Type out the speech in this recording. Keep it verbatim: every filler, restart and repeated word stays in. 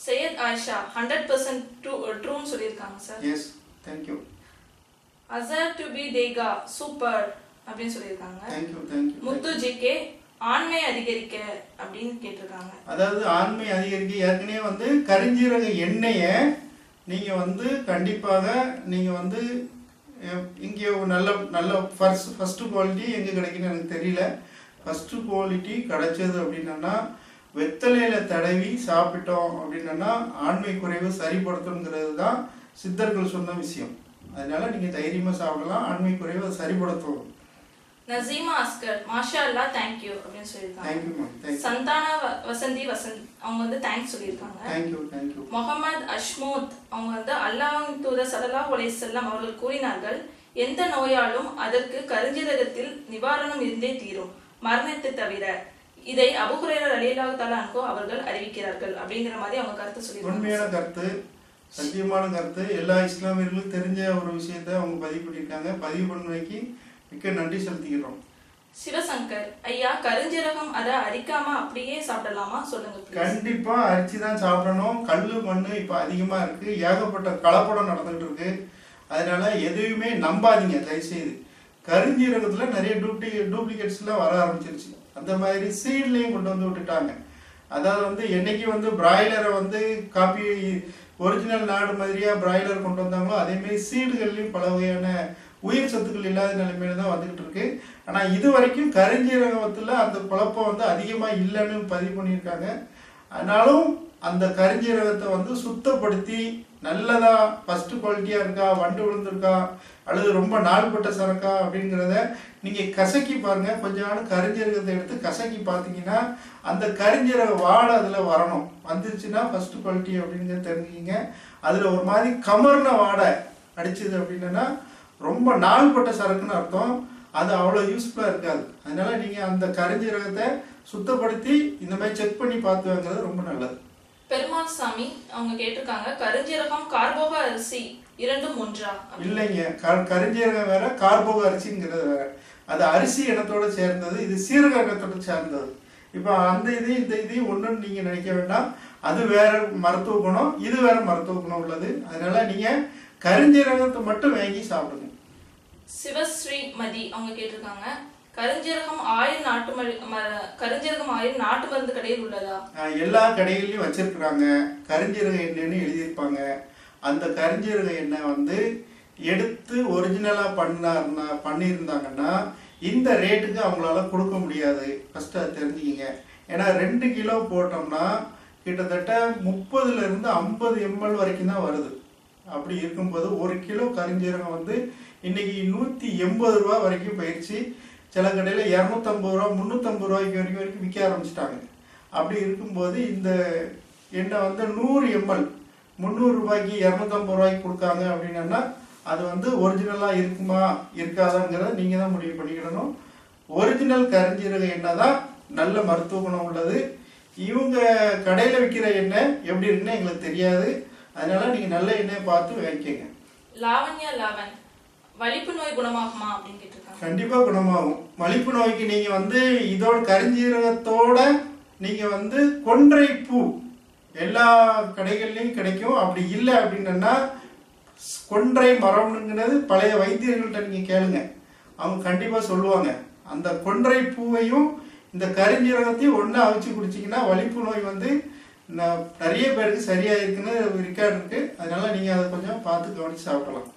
Syed Ayesha hundred percent ட்ரூன்னு சொல்லியிருக்காங்க சார். Yes, thank you. அசர் டு பி தேகா சூப்பர் அப்படின்னு சொல்லியிருக்காங்க. Thank you thank you. முத்து ஜிகே ஆண்மை அதிகரிக்க அப்படின்னு கேட்டிருக்காங்க. அதாவது ஆண்மை அதிகரிக்க ஏற்கனவே வந்து கரிஞ்சீரக எண்ணெயை நீங்கள் வந்து கண்டிப்பாக நீங்கள் வந்து இங்கே நல்ல நல்ல ஃபர்ஸ்ட் ஃபஸ்ட்டு குவாலிட்டி எங்கே கிடைக்குன்னு எனக்கு தெரியல. ஃபஸ்ட்டு குவாலிட்டி கிடைச்சது அப்படின்னா வெத்தலையில் தடவி சாப்பிட்டோம் அப்படின்னா ஆண்மை குறைவு சரிப்படுத்துங்கிறது தான் சித்தர்கள் சொன்ன விஷயம். அதனால நீங்கள் தைரியமாக சாப்பிடலாம், ஆண்மை குறைவு அதை சரிப்படுத்தும். நசீமா அஸ்கர் மாஷா அல்லா தேங்க்யூ அப்படின்னு சொல்லியிருக்காங்க. Thank you ma'am. சந்தான வசந்தி வசந்த் அவங்க வந்து தேங்க்ஸ் சொல்லியிருக்காங்க. Thank you thank you. முகமது அஷ்மோத் அவங்க வந்து அல்லாஹ்வின் தூதர் ஸல்லல்லாஹு அலைஹி வஸல்லம் அவர்கள் கூறினார்கள், எந்த நோயாலும் அதற்கு கருஞ்சீரகத்தில் நிவாரணம் இருந்தே தீரும், மரணத்தை தவிர. இதை அபூ ஹுரைரா ரலியல்லாஹு தஆலா அன்ஹு அவர்கள் அறிவிக்கிறார்கள் அப்படிங்கிற மாதிரி அவங்க கருத்து சொல்லியிருக்காங்க. உண்மையான கருத்து, சத்தியமான கருத்து, எல்லா இஸ்லாமியர்களுக்கும் தெரிஞ்ச ஒரு விஷயத்தை அவங்க பதிவு பண்ணியிருக்காங்க. பதிவு பண்ணுவைக்கு மிக்க நன்றி செலுத்திக்கிறோம். சிவசங்கர் ஐயா, கருஞ்சீரகம் அதை அரிக்காம அப்படியே சாப்பிடலாமா சொல்லுங்க. கண்டிப்பா அரிச்சு தான் சாப்பிடணும். கல்லு மண்ணு இப்ப அதிகமா இருக்கு, ஏகப்பட்ட கலப்படம் நடந்துகிட்டு இருக்கு. அதனால எதுவுமே நம்பாதீங்க தயவுசெய்து. கருஞ்சீரகத்துல நிறைய டூப்ளி டூப்ளிகேட்ஸ் எல்லாம் வர ஆரம்பிச்சிருச்சு. அந்த மாதிரி சீட்லையும் கொண்டு வந்து விட்டுட்டாங்க. அதாவது வந்து என்னைக்கு வந்து பிராய்லரை வந்து காப்பி ஒரிஜினல் நாடு மாதிரியா பிராய்லர் கொண்டு வந்தாங்களோ அதே மாதிரி சீடுகள்லையும் பல வகையான உயிர் சத்துக்கள் இல்லாத நிலைமையில தான் வந்துகிட்டு இருக்கு. ஆனா இது வரைக்கும் கருஞ்சீரகத்துல அந்த குழப்பம் வந்து அதிகமா இல்லைன்னு பதிவு பண்ணியிருக்காங்க. ஆனாலும் அந்த கருஞ்சீரகத்தை வந்து சுத்தப்படுத்தி நல்லதா ஃபர்ஸ்ட் குவாலிட்டியா இருக்கா, வண்டு விழுந்திருக்கா, அல்லது ரொம்ப நாள்பட்ட சரக்கா அப்படிங்கிறத நீங்க கசக்கி பாருங்க. கொஞ்ச நாள் கருஞ்சீரகத்தை எடுத்து கசக்கி பார்த்தீங்கன்னா அந்த கருஞ்சீரக வாடை அதுல வரணும். வந்துருச்சுன்னா ஃபர்ஸ்ட் குவாலிட்டி அப்படிங்கிறத தெரிஞ்சுக்கிங்க. அதுல ஒரு மாதிரி கமர்ன வாடை அடிச்சது அப்படின்னா ரொம்ப நாள்பட்ட சரக்குன்னு அர்த்தம். அது அவ்வளோ யூஸ்ஃபுல்லாக இருக்காது. அதனால நீங்கள் அந்த கருஞ்சீரகத்தை சுத்தப்படுத்தி இந்த மாதிரி செக் பண்ணி பார்த்து வாங்குறது ரொம்ப நல்லது. பெருமாள் சாமி அவங்க கேட்டிருக்காங்க, கருஞ்சீரகம் கார்போக அரிசி இரண்டும் ஒன்றா? இல்லைங்க, கருஞ்சீரகம் வேற, கார்போக அரிசிங்கிறது வேற. அது அரிசி இனத்தோட சேர்ந்தது, இது சீரக இனத்தோட சேர்ந்தது. இப்போ அந்த இதையும் இந்த இதையும் ஒன்றுன்னு நீங்கள் நினைக்க வேண்டாம். அது வேற மருத்துவ குணம், இது வேற மருத்துவ குணம் உள்ளது. அதனால நீங்கள் கருஞ்சீரகத்தை மட்டும் வாங்கி சாப்பிடுங்க. சிவஸ்ரீ மதி அவங்க கேட்டிருக்காங்க, கருஞ்சீரகம் ஆயில் நாட்டு கருஞ்சீரகம் ஆயில் நாட்டு மருந்து கடையில் உள்ளதா? எல்லா கடைகள்லயும் வச்சிருக்கிறாங்க. கருஞ்சீரக எண்ணெய்னு எழுதியிருப்பாங்க. அந்த கருஞ்சீரக எண்ணெய் வந்து எடுத்து ஒரிஜினலா பண்ணா பண்ணியிருந்தாங்கன்னா இந்த ரேட்டுக்கு அவங்களால கொடுக்க முடியாது. ஃபர்ஸ்ட் அதை தெரிஞ்சுக்கிங்க. ஏன்னா ரெண்டு கிலோ போட்டோம்னா கிட்டத்தட்ட முப்பதுல இருந்து ஐம்பது எம்எல் வரைக்கும் தான் வருது. அப்படி இருக்கும்போது ஒரு கிலோ கருஞ்சீரகம் வந்து இன்னைக்கு நூற்றி எண்பது ரூபா வரைக்கும் போயிடுச்சு. சில கடையில் இரநூத்தம்பது ரூபா முந்நூற்றம்பது ரூபாய்க்கு வரைக்கும் வரைக்கும் விற்க ஆரம்பிச்சிட்டாங்க. அப்படி இருக்கும்போது இந்த எண்ணெய் வந்து நூறு எம்எல் முந்நூறு ரூபாய்க்கு இரநூத்தம்பது ரூபாய்க்கு கொடுக்காங்க அப்படின்னா அது வந்து ஒரிஜினலாக இருக்குமா இருக்காதாங்கிறத நீங்கள் தான் முடிவு பண்ணிக்கிடணும். ஒரிஜினல் கருஞ்சீரக எண்ணெய் தான் நல்ல மருத்துவ குணம் உள்ளது. இவங்க கடையில் விற்கிற எண்ணெய் எப்படி இருக்குன்னு எங்களுக்கு தெரியாது. அதனால நீங்க நல்ல எண்ணெயை பார்த்து வாங்கிக்கங்க. லாவண்யா லாவன், வலிப்பு நோய் குணமாகுமா அப்படின்னு கேட்டிருக்காங்க. கண்டிப்பா குணமாகும். வலிப்பு நோய்க்கு நீங்க வந்து இதோட கருஞ்சீரகத்தோட நீங்க வந்து கொன்றை பூ எல்லா கடைகள்லையும் கிடைக்கும். அப்படி இல்லை அப்படின்னா கொன்றை மரம்ங்கிறது பழைய வைத்தியர்கள்ட்ட நீங்க கேளுங்க, அவங்க கண்டிப்பா சொல்லுவாங்க. அந்த கொன்றை பூவையும் இந்த கருஞ்சீரகத்தையும் ஒண்ணா அவிச்சு குடிச்சிங்கன்னா வலிப்பு நோய் வந்து நிறைய பேருக்கு சரியா இருக்குன்னு ரெக்கார்டு இருக்கு. அதனால நீங்க அதை கொஞ்சம் பார்த்து கவனிச்சு சாப்பிடலாம்.